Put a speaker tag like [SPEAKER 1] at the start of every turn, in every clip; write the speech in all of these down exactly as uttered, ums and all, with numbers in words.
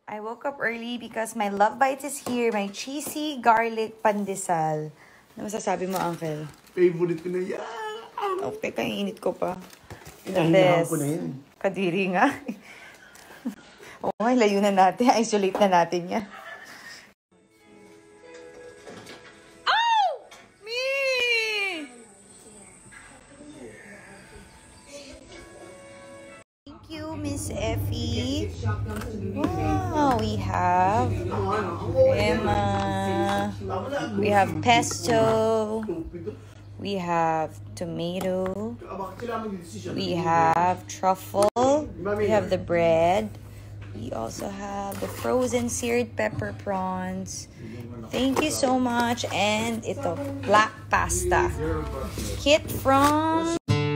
[SPEAKER 1] I woke up early because my love bites is here. My cheesy garlic pandesal. Ano masasabi mo, Uncle?
[SPEAKER 2] Favorite ko na yan.
[SPEAKER 1] Oh, teka, init ko pa. The
[SPEAKER 2] Hinahingahan
[SPEAKER 1] best.
[SPEAKER 2] ko na yan.
[SPEAKER 1] Kadiri nga. Okay, layo na natin. Isolate na natin yan. Oh! Me! Thank you, Miss Effie. Wow, we have crema. We have pesto. We have tomato. We have truffle. We have the bread. We also have the frozen seared pepper prawns. Thank you so much. And ito, black pasta. Kit from...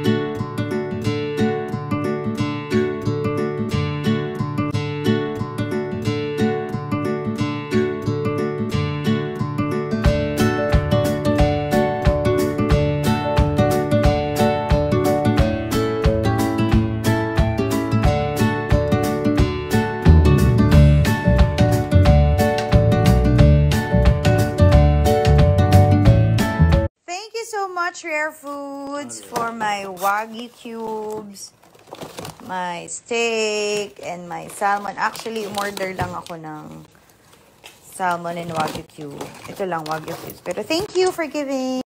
[SPEAKER 1] so much Rare Foods for my Wagyu cubes, my steak, and my salmon. Actually, umorder lang ako ng salmon and Wagyu cube. Ito lang Wagyu cubes. Pero thank you for giving.